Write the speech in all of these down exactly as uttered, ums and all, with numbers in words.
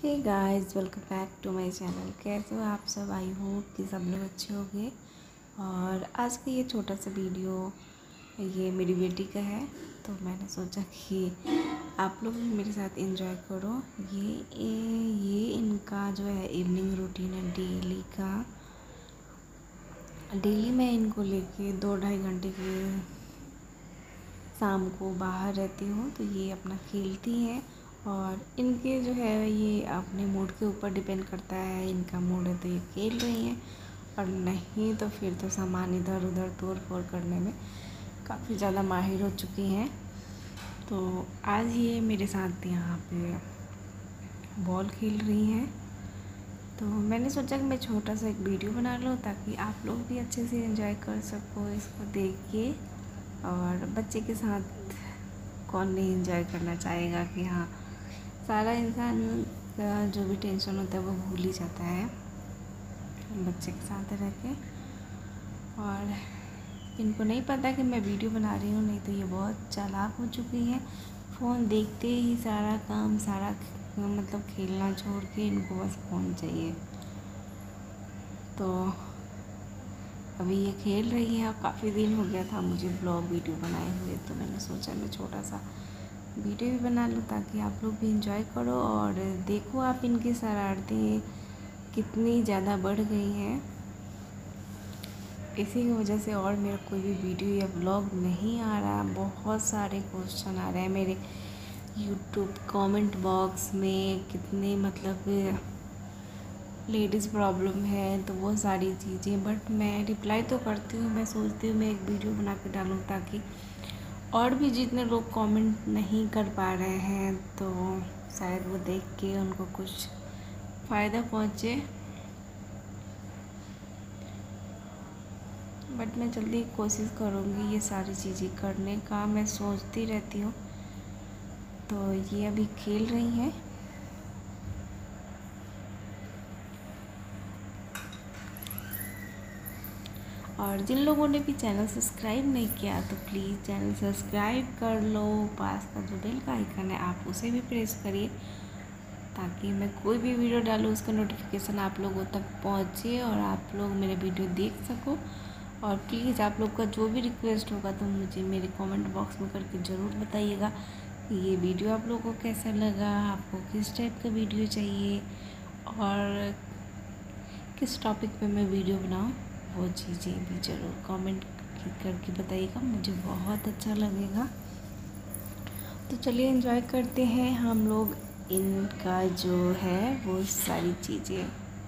Hey guys, welcome back to my channel. कैसे हो आप सब? आई होप कि सब लोग अच्छे होंगे। और आज का ये छोटा सा वीडियो ये मेरी बेटी का है, तो मैंने सोचा कि आप लोग भी मेरे साथ एंजॉय करो। ये ये ये इनका जो है इवनिंग रूटीन है डेली का। डेली मैं इनको लेके दो ढाई घंटे के शाम को बाहर रहती हूँ, तो ये अपना खेलती हैं। और इनके जो है ये अपने मूड के ऊपर डिपेंड करता है। इनका मूड है तो ये खेल रही हैं, और नहीं तो फिर तो सामान इधर उधर तोड़ फोड़ करने में काफ़ी ज़्यादा माहिर हो चुकी हैं। तो आज ये मेरे साथ यहाँ पे बॉल खेल रही हैं, तो मैंने सोचा कि मैं छोटा सा एक वीडियो बना लूँ ताकि आप लोग भी अच्छे से एंजॉय कर सको इसको देख के। और बच्चे के साथ कौन नहीं एंजॉय करना चाहेगा कि हाँ, सारा इंसान का जो भी टेंशन होता है वो भूल ही जाता है बच्चे के साथ रह के। और इनको नहीं पता कि मैं वीडियो बना रही हूँ, नहीं तो ये बहुत चालाक हो चुकी हैं। फ़ोन देखते ही सारा काम सारा मतलब खेलना छोड़ के इनको बस फ़ोन चाहिए। तो अभी ये खेल रही है। अब काफ़ी दिन हो गया था मुझे ब्लॉग वीडियो बनाए हुए, तो मैंने सोचा मैं छोटा सा वीडियो भी बना लूँ ताकि आप लोग भी इंजॉय करो। और देखो आप इनकी शरारतें कितनी ज़्यादा बढ़ गई हैं। इसी की वजह से और मेरा कोई भी वीडियो या ब्लॉग नहीं आ रहा। बहुत सारे क्वेश्चन आ रहे हैं मेरे यूट्यूब कमेंट बॉक्स में, कितने मतलब लेडीज़ प्रॉब्लम है, तो वो सारी चीज़ें। बट मैं रिप्लाई तो करती हूँ। मैं सोचती हूँ मैं एक वीडियो बना के डालूँ ताकि और भी जितने लोग कमेंट नहीं कर पा रहे हैं तो शायद वो देख के उनको कुछ फ़ायदा पहुँचे। बट मैं जल्दी कोशिश करूँगी ये सारी चीज़ें करने का। मैं सोचती रहती हूँ। तो ये अभी खेल रही हैं। और जिन लोगों ने भी चैनल सब्सक्राइब नहीं किया तो प्लीज़ चैनल सब्सक्राइब कर लो। पास का जो बेल का आइकन है आप उसे भी प्रेस करिए ताकि मैं कोई भी वीडियो डालूँ उसका नोटिफिकेशन आप लोगों तक पहुँचे और आप लोग मेरे वीडियो देख सको। और प्लीज़ आप लोग का जो भी रिक्वेस्ट होगा तो मुझे मेरे कमेंट बॉक्स में करके ज़रूर बताइएगा कि ये वीडियो आप लोगों को कैसा लगा, आपको किस टाइप का वीडियो चाहिए और किस टॉपिक पे मैं वीडियो बनाऊँ। वो चीज़ें भी ज़रूर कमेंट करके बताइएगा, मुझे बहुत अच्छा लगेगा। तो चलिए एंजॉय करते हैं हम लोग इनका जो है वो सारी चीज़ें।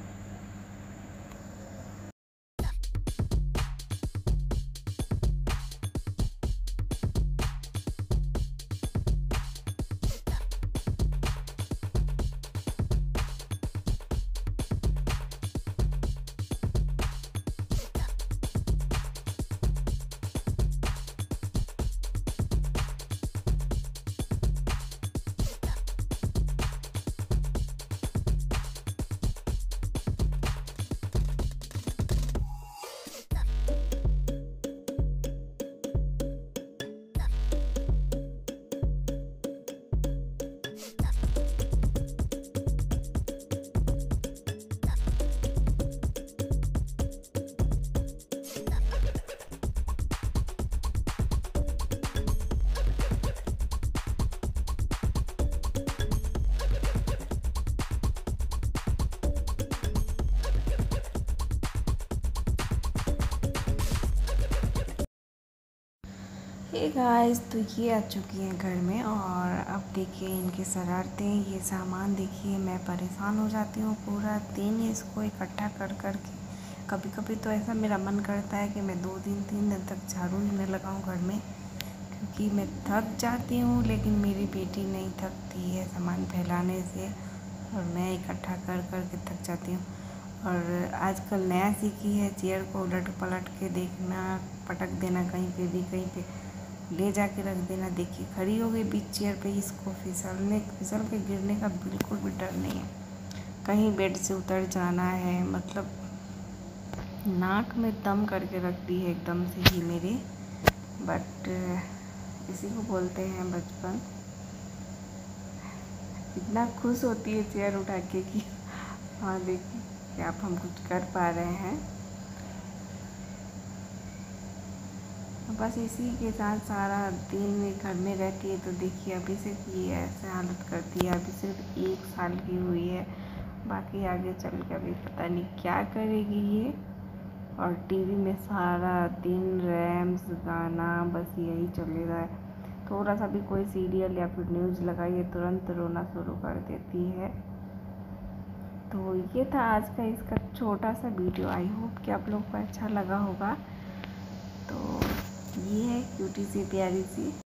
हे गाइस, तो ये आ चुकी हैं घर में। और अब देखिए इनकी शरारतें, ये सामान देखिए। मैं परेशान हो जाती हूँ पूरा दिन इसको इकट्ठा कर कर के। कभी कभी तो ऐसा मेरा मन करता है कि मैं दो दिन तीन दिन तक झाड़ू ही न लगाऊँ घर में, क्योंकि मैं थक जाती हूँ। लेकिन मेरी बेटी नहीं थकती है सामान फैलाने से, और मैं इकट्ठा कर कर के थक जाती हूँ। और आजकल नया सीखी है चेयर को उलट पलट के देखना, पटक देना कहीं पे भी, कहीं पे ले जाके रख देना। देखिए खड़ी हो गई बीच चेयर पे, इसको फिसलने फिसल के गिरने का बिल्कुल भी डर नहीं है। कहीं बेड से उतर जाना है, मतलब नाक में दम करके रख दी है एकदम से ही मेरे। बट इसी को बोलते हैं बचपन। इतना खुश होती है चेयर उठा के कि हाँ देखिए कि आप हम कुछ कर पा रहे हैं। बस इसी के साथ सारा दिन घर में रहती है। तो देखिए अभी सिर्फ ये ऐसे हालत करती है। अभी सिर्फ एक साल की हुई है, बाकी आगे चल के अभी पता नहीं क्या करेगी ये। और टीवी में सारा दिन रैम्स गाना बस यही चलेगा। थोड़ा सा भी कोई सीरियल या फिर न्यूज़ लगाइए तुरंत रोना शुरू कर देती है। तो ये था आज का इसका छोटा सा वीडियो। आई होप कि आप लोग को अच्छा लगा होगा। तो ये है क्यूटी सी प्यारी सी